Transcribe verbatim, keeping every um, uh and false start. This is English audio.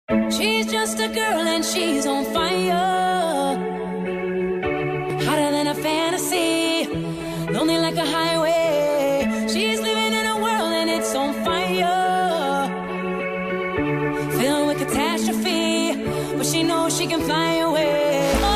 She's just a girl and she's on fire, hotter than a fantasy, lonely like a highway. She's living in a world and it's on fire, filled with catastrophe, but she knows she can fly away.